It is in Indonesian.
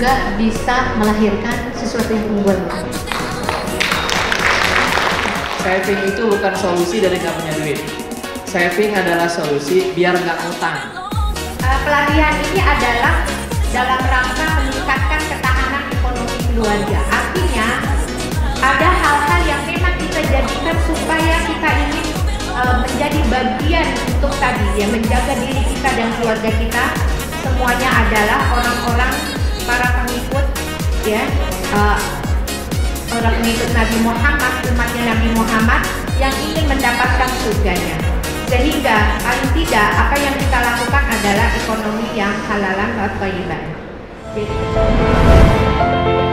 juga bisa melahirkan sesuatu yang unggul. Saving itu bukan solusi dari nggak punya duit. Saving adalah solusi biar nggak ngutang. Pelatihan ini adalah dalam rangka meningkatkan ketahanan ekonomi keluarga. Artinya ada hal-hal yang memang kita jadikan supaya kita ini menjadi bagian untuk tadi ya, menjaga diri kita dan keluarga kita. Semuanya adalah orang-orang para pengikut ya, orang pengikut Nabi Muhammad, umatnya Nabi Muhammad yang ingin mendapatkan surganya. Sehingga paling tidak apa yang kita lakukan adalah ekonomi yang halalan wa thayyiban.